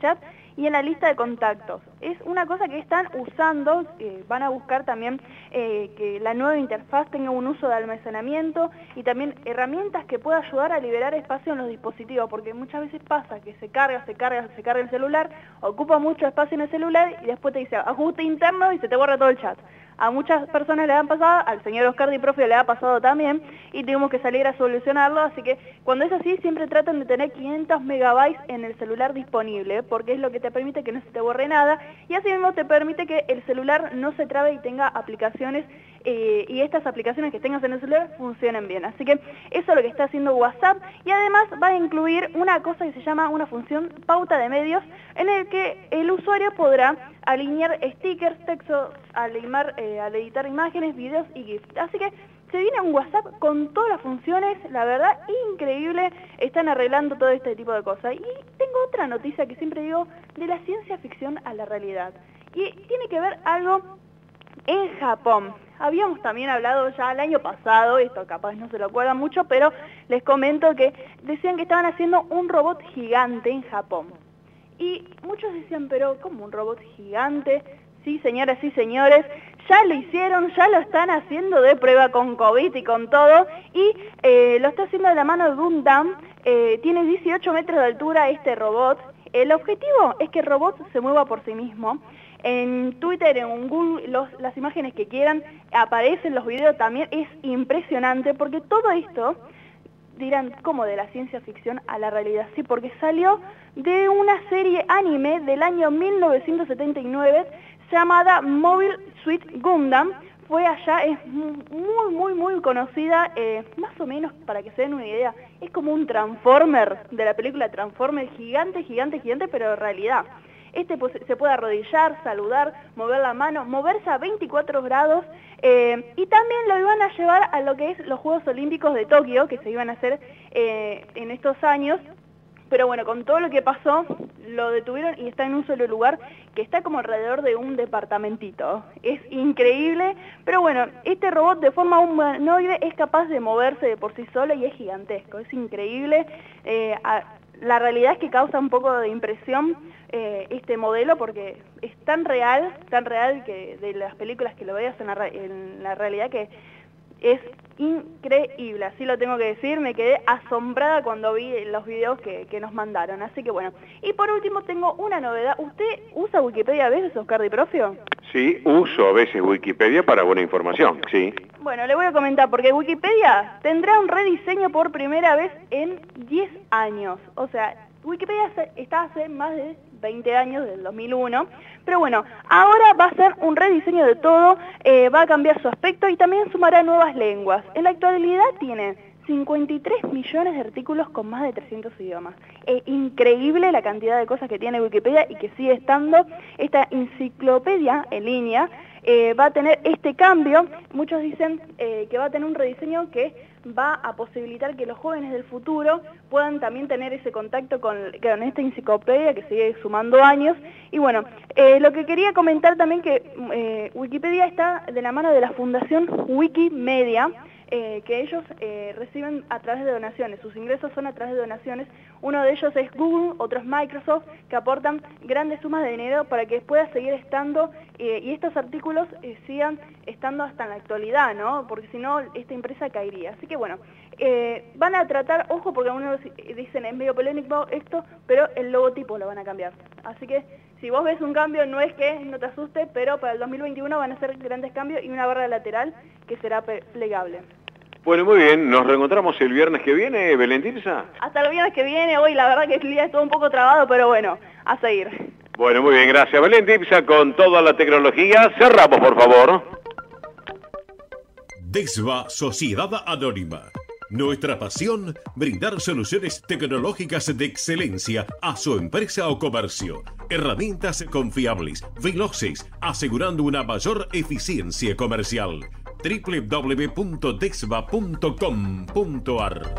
y en la lista de contactos. Es una cosa que están usando, van a buscar también que la nueva interfaz tenga un uso de almacenamiento y también herramientas que puedan ayudar a liberar espacio en los dispositivos, porque muchas veces pasa que se carga el celular, ocupa mucho espacio en el celular y después te dice ajuste interno y se te borra todo el chat. A muchas personas le han pasado, al señor Oscar Di Profio le ha pasado también y tuvimos que salir a solucionarlo, así que cuando es así siempre tratan de tener 500 megabytes en el celular disponible, porque es lo que te permite que no se te borre nada y así mismo te permite que el celular no se trabe y tenga aplicaciones y estas aplicaciones que tengas en el celular funcionen bien. Así que eso es lo que está haciendo WhatsApp y además va a incluir una cosa que se llama una función pauta de medios en el que el usuario podrá alinear stickers, texto, al editar imágenes, videos y GIFs. Así que se viene un WhatsApp con todas las funciones, la verdad, increíble. Están arreglando todo este tipo de cosas. Y tengo otra noticia que siempre digo, de la ciencia ficción a la realidad. Y tiene que ver algo en Japón. Habíamos también hablado ya el año pasado, esto capaz no se lo acuerdan mucho, pero les comento que decían que estaban haciendo un robot gigante en Japón. Y muchos decían, pero ¿cómo un robot gigante? Sí, señoras y señores, ya lo hicieron, ya lo están haciendo de prueba con COVID y con todo, y lo está haciendo de la mano de Gundam, tiene 18 metros de altura este robot. El objetivo es que el robot se mueva por sí mismo. En Twitter, en Google, las imágenes que quieran, aparecen los videos también, es impresionante, porque todo esto, dirán, ¿cómo de la ciencia ficción a la realidad? Sí, porque salió de una serie anime del año 1979 llamada Mobile Suit Gundam. Fue allá, es muy conocida, más o menos para que se den una idea, es como un Transformer de la película Transformer, gigante, pero en realidad. Se puede arrodillar, saludar, mover la mano, moverse a 24 grados y también lo iban a llevar a lo que es los Juegos Olímpicos de Tokio, que se iban a hacer en estos años, pero bueno, con todo lo que pasó, lo detuvieron y está en un solo lugar, que está como alrededor de un departamentito. Es increíble, pero bueno, este robot de forma humanoide es capaz de moverse de por sí solo y es gigantesco, es increíble. La realidad es que causa un poco de impresión este modelo porque es tan real que de las películas que lo veas en la realidad que es increíble, así lo tengo que decir, me quedé asombrada cuando vi los videos que nos mandaron, así que bueno. Y por último tengo una novedad, ¿usted usa Wikipedia a veces, Oscar Di Profio? Sí, uso a veces Wikipedia para buena información, sí. Bueno, le voy a comentar, porque Wikipedia tendrá un rediseño por primera vez en 10 años, o sea, Wikipedia está hace más de 20 años, del 2001, pero bueno, ahora va a ser un rediseño de todo, va a cambiar su aspecto y también sumará nuevas lenguas. En la actualidad tiene 53 millones de artículos con más de 300 idiomas. Es increíble la cantidad de cosas que tiene Wikipedia y que sigue estando. Esta enciclopedia en línea va a tener este cambio. Muchos dicen que va a tener un rediseño que va a posibilitar que los jóvenes del futuro puedan también tener ese contacto con esta enciclopedia que sigue sumando años. Y bueno, lo que quería comentar también que Wikipedia está de la mano de la Fundación Wikimedia, que ellos reciben a través de donaciones, sus ingresos son a través de donaciones. Uno de ellos es Google, otro es Microsoft, que aportan grandes sumas de dinero para que pueda seguir estando y estos artículos sigan estando hasta en la actualidad, ¿no? Porque si no, esta empresa caería. Así que bueno, van a tratar, ojo, porque algunos dicen es medio polémico esto, pero el logotipo lo van a cambiar. Así que si vos ves un cambio, no es que no te asuste, pero para el 2021 van a ser grandes cambios y una barra lateral que será plegable. Bueno, muy bien, nos reencontramos el viernes que viene, Belén Tirsa. Hasta el viernes que viene, hoy la verdad que el día estuvo un poco trabado, pero bueno, a seguir. Bueno, muy bien, gracias Belén Tirsa con toda la tecnología. Cerramos, por favor. DEXVA Sociedad Anónima. Nuestra pasión, brindar soluciones tecnológicas de excelencia a su empresa o comercio. Herramientas confiables, veloces, asegurando una mayor eficiencia comercial. www.dexva.com.ar.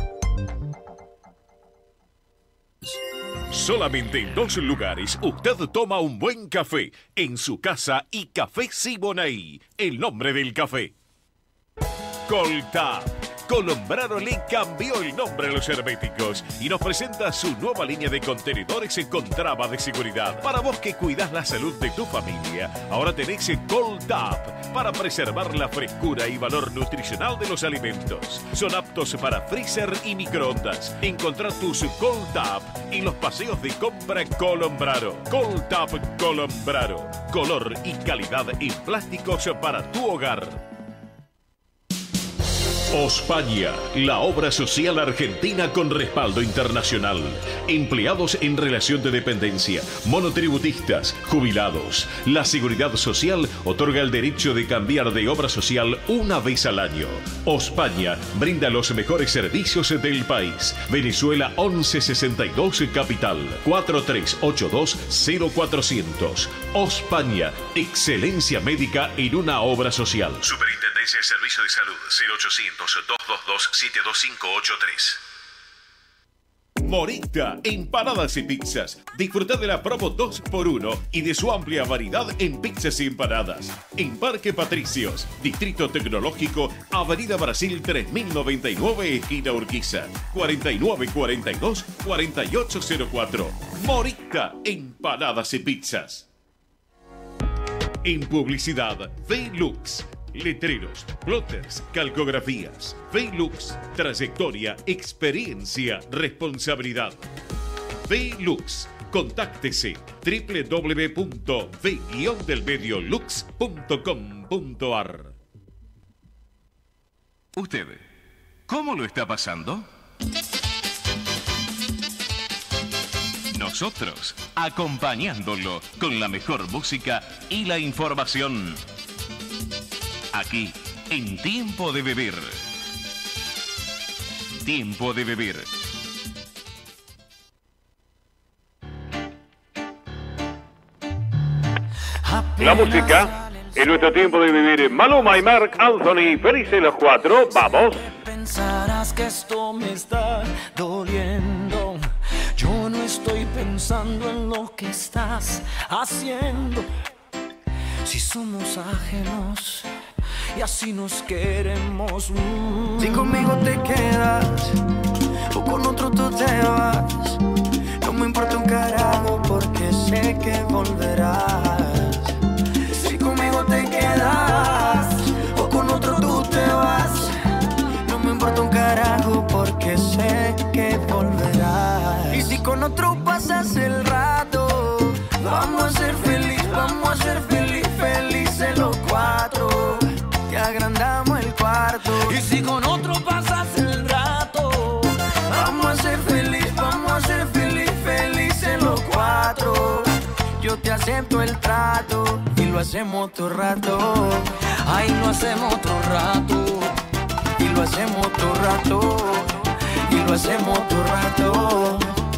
Solamente en 2 lugares usted toma un buen café, en su casa y Café Siboney, el nombre del café. Coltap, Colombrano le cambió el nombre a los herméticos y nos presenta su nueva línea de contenedores con traba de seguridad. Para vos que cuidás la salud de tu familia, ahora tenés Cold Tap para preservar la frescura y valor nutricional de los alimentos. Son aptos para freezer y microondas. Encontrá tus Cold Tap en los paseos de compra Colombrano. Cold Tap Colombrano. Color y calidad en plásticos para tu hogar. Ospaña, la obra social argentina con respaldo internacional. Empleados en relación de dependencia, monotributistas, jubilados. La Seguridad Social otorga el derecho de cambiar de obra social una vez al año. Ospaña brinda los mejores servicios del país. Venezuela 1162 Capital, 4382-0400. Ospaña, excelencia médica en una obra social. Superintendencia de Servicio de Salud, 0800-222-7253. Morita, empanadas y pizzas. Disfruta de la promo 2x1 y de su amplia variedad en pizzas y empanadas. En Parque Patricios, Distrito Tecnológico, Avenida Brasil 3099, esquina Urquiza, 4942-4804. Morita, empanadas y pizzas. En publicidad, Velux. Letreros, plotters, calcografías. Velux, trayectoria, experiencia, responsabilidad. Velux, contáctese www.v-delmediolux.com.ar. ¿Usted cómo lo está pasando? Nosotros acompañándolo con la mejor música y la información. Aquí, en Tiempo de Vivir. Tiempo de Vivir. La música en nuestro Tiempo de Vivir. Maluma y Marc Anthony, felices los cuatro. Vamos. Pensarás que esto me está doliendo. Yo no estoy pensando en lo que estás haciendo. Si somos ajenos y así nos queremos. Si conmigo te quedas o con otro tú te vas, no me importa un carajo porque sé que volverás. Si conmigo te quedas o con otro tú te vas, no me importa un carajo porque sé que volverás. Y si con otro pasas el rato, vamos a ser felices, vamos a ser felices los cuatro. Te agrandamos el cuarto. Y si con otro pasas el rato, vamos a ser felices, felices los cuatro. Yo te acepto el trato y lo hacemos todo rato. Ay, lo hacemos todo rato. Y lo hacemos todo rato. Y lo hacemos todo rato.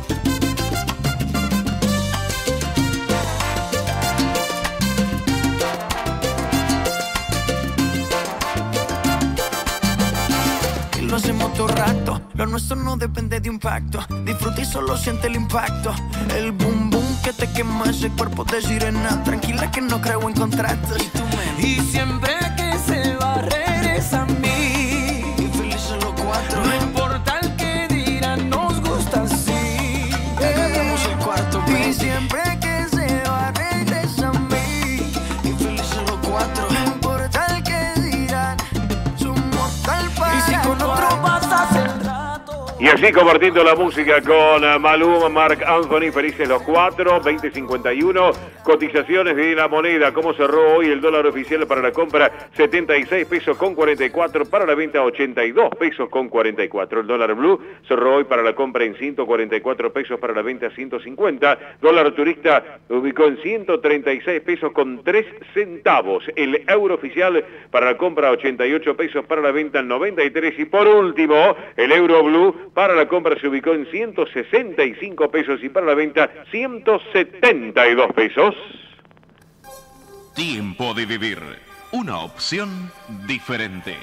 Lo hacemos todo rato, lo nuestro no depende de un pacto. Disfruta y solo siente el impacto. El boom boom que te quema ese cuerpo de sirena. Tranquila que no creo en contratos. Y siempre que se va regresa a mí. Y felices los cuatro. No importa el que dirán, nos gusta así. Hagamos el cuarto, baby. Y siempre que se va regresa a mí. Y felices los cuatro. No importa el que dirán, somos tal para. Y si con otro pasas el rato. Y así compartiendo la música con Maluma, Marc Anthony, felices los cuatro, 20.51, cotizaciones de la moneda, cómo cerró hoy el dólar oficial para la compra, 76 pesos con 44, para la venta 82 pesos con 44, el dólar blue cerró hoy para la compra en 144 pesos, para la venta 150, dólar turista ubicó en 136 pesos con 3 centavos, el euro oficial para la compra 88 pesos, para la venta 93, y por último, el euro blue para la compra se ubicó en 165 pesos y para la venta 172 pesos. Tiempo de Vivir. Una opción diferente.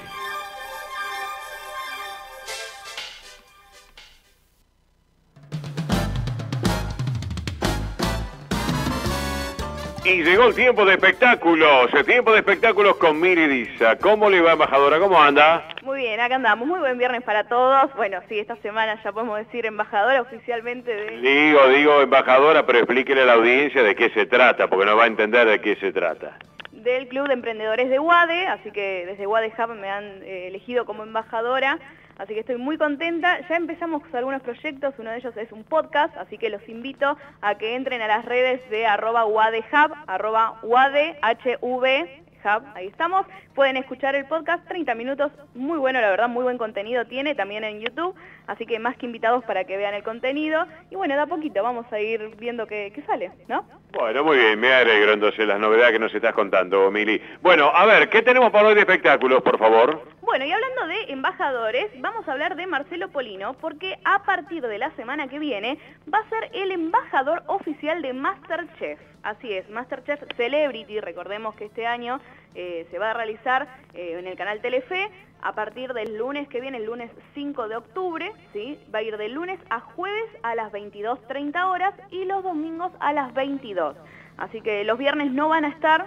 Y llegó el tiempo de espectáculos, con Miri Diza. ¿Cómo le va, embajadora? ¿Cómo anda? Muy bien, acá andamos. Muy buen viernes para todos. Bueno, sí, esta semana ya podemos decir embajadora oficialmente de... Digo embajadora, pero explíquele a la audiencia de qué se trata, porque no va a entender de qué se trata. Del Club de Emprendedores de UADE, así que desde UADE Hub me han elegido como embajadora, así que estoy muy contenta. Ya empezamos algunos proyectos, uno de ellos es un podcast, así que los invito a que entren a las redes de @UADEHub, @UADHV, Hub, ahí estamos. Pueden escuchar el podcast, 30 minutos, muy bueno, la verdad, muy buen contenido tiene, también en YouTube, así que más que invitados para que vean el contenido. Y bueno, de a poquito vamos a ir viendo qué sale, ¿no? Bueno, muy bien, me alegro entonces las novedades que nos estás contando, Mili. Bueno, a ver, ¿qué tenemos para hoy de espectáculos, por favor? Bueno, y hablando de embajadores, vamos a hablar de Marcelo Polino, porque a partir de la semana que viene va a ser el embajador oficial de MasterChef. Así es, MasterChef Celebrity, recordemos que este año se va a realizar en el canal Telefe a partir del lunes que viene, el lunes 5 de octubre, ¿sí? Va a ir de lunes a jueves a las 22:30 horas y los domingos a las 22. Así que los viernes no van a estar,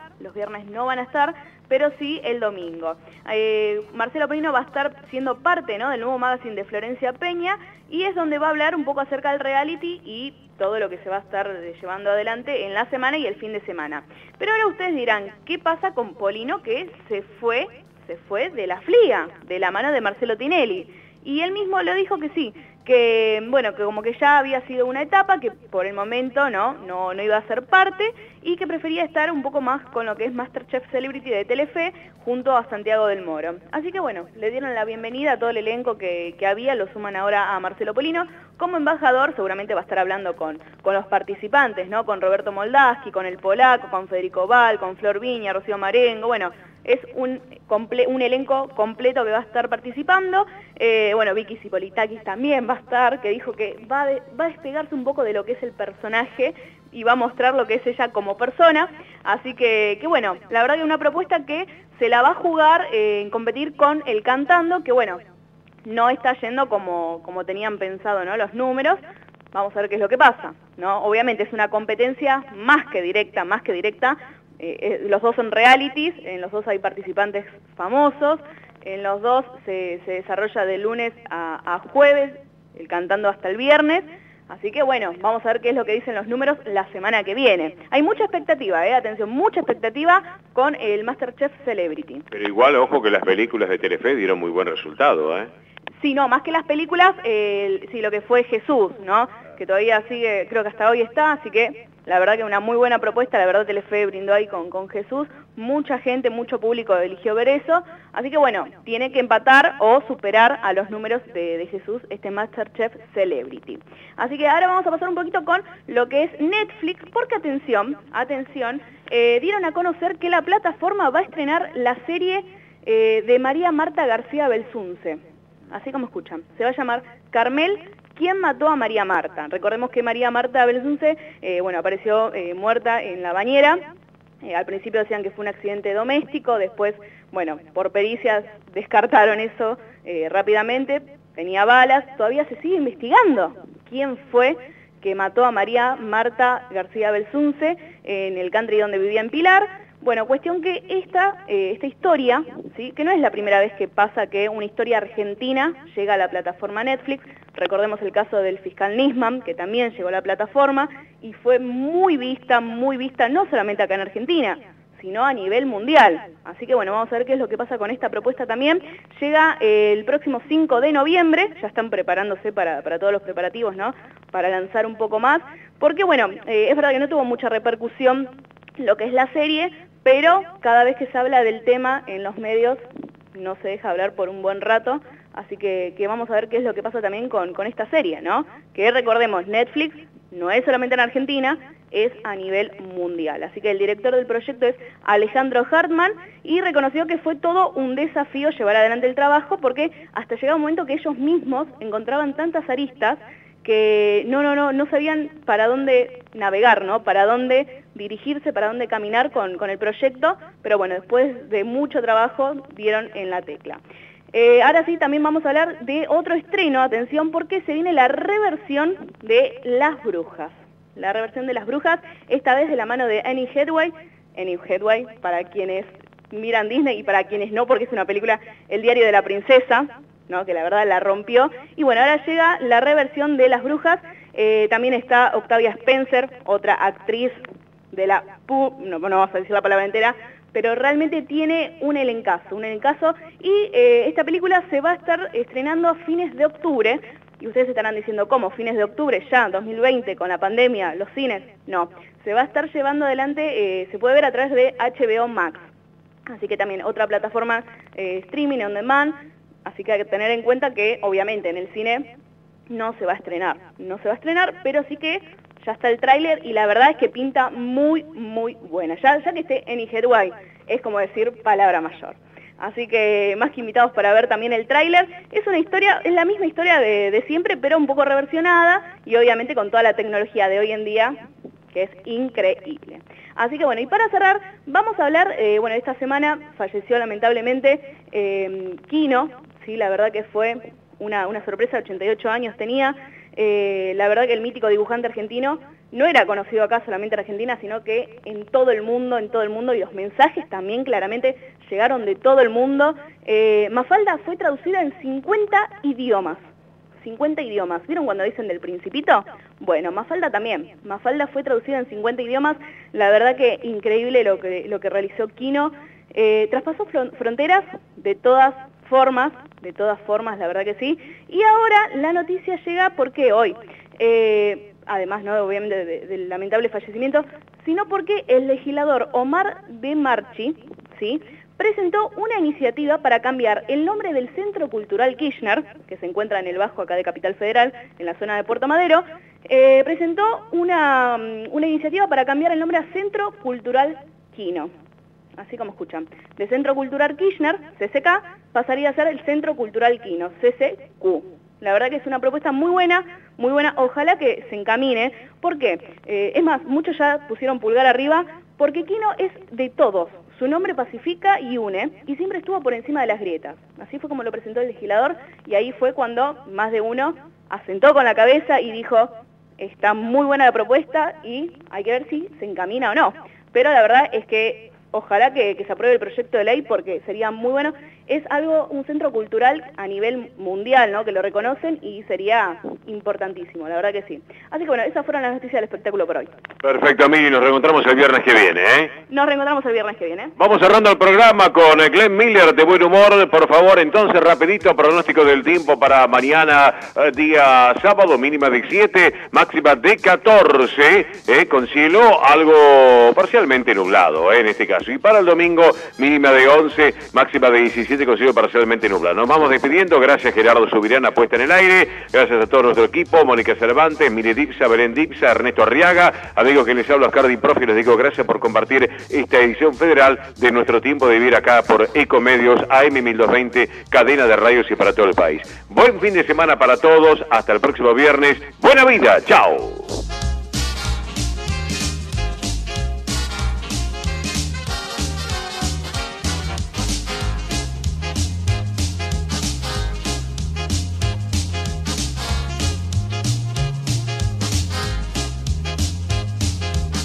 pero sí el domingo. Marcelo Polino va a estar siendo parte, ¿no?, del nuevo magazine de Florencia Peña, y es donde va a hablar un poco acerca del reality y todo lo que se va a estar llevando adelante en la semana y el fin de semana. Pero ahora ustedes dirán, ¿qué pasa con Polino, que se fue de la FLIA, de la mano de Marcelo Tinelli? Y él mismo lo dijo que sí, que bueno, que como que ya había sido una etapa, que por el momento no iba a ser parte, y que prefería estar un poco más con lo que es MasterChef Celebrity de Telefe, junto a Santiago del Moro. Así que bueno, le dieron la bienvenida a todo el elenco que había, lo suman ahora a Marcelo Polino. Como embajador seguramente va a estar hablando con los participantes, ¿no? Con Roberto Moldaski, con el Polaco, con Federico Val, con Flor Viña, Rocío Marengo, bueno, es un elenco completo que va a estar participando. Bueno, Vicky Zipolitakis también va a estar, que dijo que va a despegarse un poco de lo que es el personaje y va a mostrar lo que es ella como persona. Así que bueno, la verdad que una propuesta que se la va a jugar en competir con El Cantando, que bueno, no está yendo como tenían pensado, ¿no?, los números. Vamos a ver qué es lo que pasa, ¿no? Obviamente es una competencia más que directa. Los dos son realities, en los dos hay participantes famosos, en los dos se desarrolla de lunes a jueves, El Cantando hasta el viernes. Así que bueno, vamos a ver qué es lo que dicen los números la semana que viene. Hay mucha expectativa, atención, mucha expectativa con el MasterChef Celebrity. Pero igual, ojo que las películas de Telefe dieron muy buen resultado, Sí, no, más que las películas, sí, lo que fue Jesús, ¿no? Que todavía sigue, creo que hasta hoy está, así que la verdad que una muy buena propuesta, la verdad Telefe brindó ahí con Jesús, mucha gente, mucho público eligió ver eso, así que bueno, tiene que empatar o superar a los números de Jesús, este MasterChef Celebrity. Así que ahora vamos a pasar un poquito con lo que es Netflix, porque atención, dieron a conocer que la plataforma va a estrenar la serie de María Marta García Belsunce. Así como escuchan, se va a llamar Carmel, ¿quién mató a María Marta? Recordemos que María Marta Belsunce, apareció muerta en la bañera. Al principio decían que fue un accidente doméstico, después, bueno, por pericias descartaron eso rápidamente, tenía balas, todavía se sigue investigando quién fue que mató a María Marta García Belsunce en el country donde vivía en Pilar. Bueno, cuestión que esta historia, ¿sí?, que no es la primera vez que pasa que una historia argentina llega a la plataforma Netflix. Recordemos el caso del fiscal Nisman, que también llegó a la plataforma y fue muy vista, no solamente acá en Argentina, sino a nivel mundial. Así que bueno, vamos a ver qué es lo que pasa con esta propuesta también. Llega el próximo 5 de noviembre, ya están preparándose para todos los preparativos, ¿no?, para lanzar un poco más, porque bueno, es verdad que no tuvo mucha repercusión lo que es la serie, pero cada vez que se habla del tema en los medios no se deja hablar por un buen rato, así que vamos a ver qué es lo que pasa también con esta serie, ¿no? Que recordemos, Netflix no es solamente en Argentina, es a nivel mundial. Así que el director del proyecto es Alejandro Hartman y reconoció que fue todo un desafío llevar adelante el trabajo, porque hasta llegaba un momento que ellos mismos encontraban tantas aristas que no sabían para dónde navegar, ¿no?, para dónde dirigirse, para dónde caminar con el proyecto, pero bueno, después de mucho trabajo dieron en la tecla. Ahora sí, también vamos a hablar de otro estreno, atención, porque se viene la reversión de Las Brujas. la reversión de Las Brujas, esta vez de la mano de Annie Hathaway. Annie Hathaway, para quienes miran Disney y para quienes no, porque es una película, El diario de la princesa, ¿no? Que la verdad la rompió. Y bueno, ahora llega la reversión de Las Brujas. También está Octavia Spencer, otra actriz de la no vamos a decir la palabra entera, pero realmente tiene un elencazo, y esta película se va a estar estrenando a fines de octubre, y ustedes estarán diciendo, ¿cómo? ¿Fines de octubre ya, 2020, con la pandemia, los cines? No, se va a estar llevando adelante, se puede ver a través de HBO Max, así que también otra plataforma streaming on demand, así que hay que tener en cuenta que obviamente en el cine no se va a estrenar, pero sí que ya está el tráiler y la verdad es que pinta muy, muy buena. Ya que esté Annie Hathaway, es como decir palabra mayor. Así que más que invitados para ver también el tráiler. Es una historia, es la misma historia de siempre, pero un poco reversionada y obviamente con toda la tecnología de hoy en día, que es increíble. Así que bueno, y para cerrar, vamos a hablar, bueno, esta semana falleció lamentablemente Quino, sí, la verdad que fue una sorpresa, 88 años tenía. La verdad que el mítico dibujante argentino no era conocido acá solamente en Argentina, sino que en todo el mundo, y los mensajes también claramente llegaron de todo el mundo. Mafalda fue traducida en 50 idiomas. 50 idiomas. ¿Vieron cuando dicen del Principito? Bueno, Mafalda también. Mafalda fue traducida en 50 idiomas. La verdad que increíble lo que realizó Quino. Traspasó fronteras de todas formas, la verdad que sí. Y ahora la noticia llega porque hoy, además, no obviamente del lamentable fallecimiento, sino porque el legislador Omar de Marchi, ¿sí?, presentó una iniciativa para cambiar el nombre del Centro Cultural Kirchner, que se encuentra en el Bajo acá de Capital Federal, en la zona de Puerto Madero, presentó una iniciativa para cambiar el nombre a Centro Cultural Quino. Así como escuchan, de Centro Cultural Kirchner, CCK, pasaría a ser el Centro Cultural Quino, CCQ. La verdad que es una propuesta muy buena, ojalá que se encamine. ¿Por qué? Es más, muchos ya pusieron pulgar arriba, porque Quino es de todos. Su nombre pacifica y une, y siempre estuvo por encima de las grietas. Así fue como lo presentó el legislador, y ahí fue cuando más de uno asentó con la cabeza y dijo, está muy buena la propuesta y hay que ver si se encamina o no. Pero la verdad es que ojalá que se apruebe el proyecto de ley porque sería muy bueno. Es un centro cultural a nivel mundial, ¿no?, que lo reconocen y sería importantísimo, la verdad que sí. Así que bueno, esas fueron las noticias del espectáculo por hoy. Perfecto, Miri, nos reencontramos el viernes que viene, ¿eh? Nos reencontramos el viernes que viene. Vamos cerrando el programa con Glenn Miller de Buen Humor. Por favor, entonces, rapidito, pronóstico del tiempo para mañana, día sábado, mínima de 7, máxima de 14, con cielo algo parcialmente nublado, en este caso. Y para el domingo, mínima de 11, máxima de 17, con cielo parcialmente nublado. Nos vamos despidiendo. Gracias, Gerardo Subirana, puesta en el aire. Gracias a todo nuestro equipo, Mónica Cervantes, Mire Dipsa, Belén Dipsa, Ernesto Arriaga. Amigos que les hablo, Oscar Di Profi, les digo gracias por compartir esta edición federal de nuestro tiempo de vivir acá por Ecomedios AM 1220, cadena de radios y para todo el país. Buen fin de semana para todos. Hasta el próximo viernes. Buena vida. Chao.